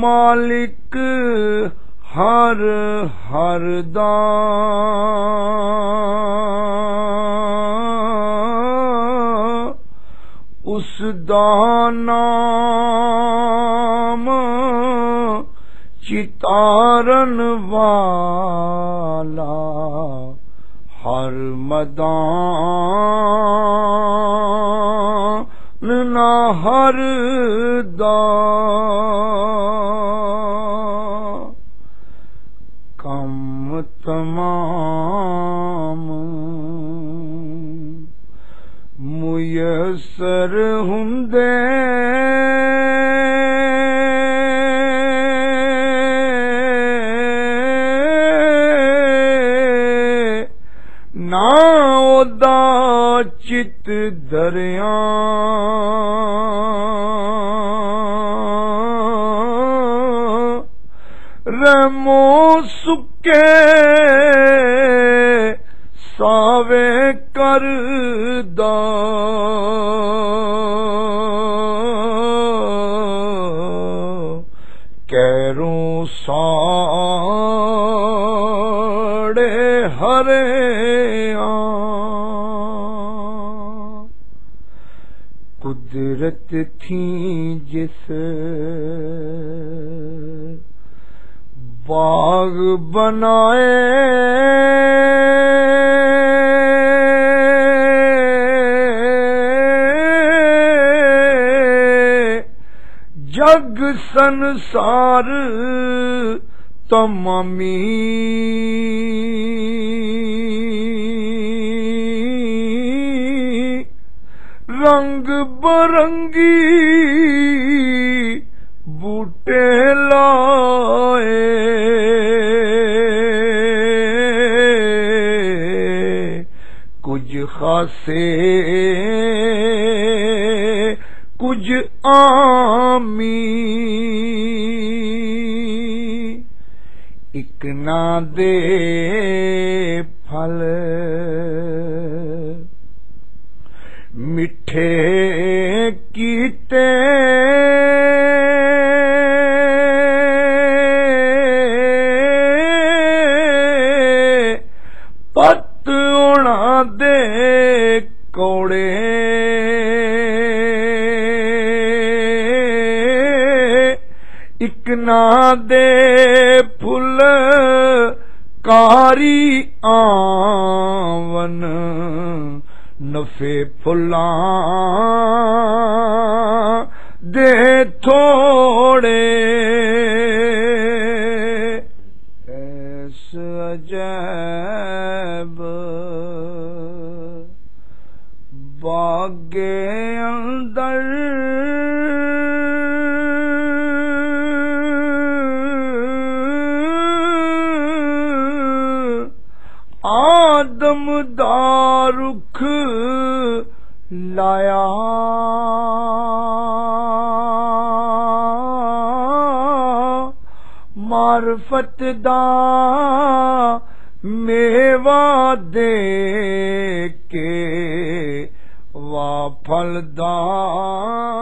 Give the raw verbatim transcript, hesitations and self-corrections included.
मालिक हर हर दा उस दा नाम चितारन वाला हर मदान ना हर दा कम तमाम मुयसर हुंदे ना ओदा चित दरिया रमो सुके सावे करदा कैरों साड़े हरे कुदरत थी जिस बाग बनाए जग संसार तमामी रंग बरंगी बूटे लाए कुछ खासे कुछ आमी इक ना दे फल मिठे कीते पत उड़ा दे कौड़े इक ना दे फुल कारी आवन नफे फुला दे थोड़े ऐस अजैब बागे अंदर आदम दा रुख लाया मारफत दा मेवा दे के वा फलदा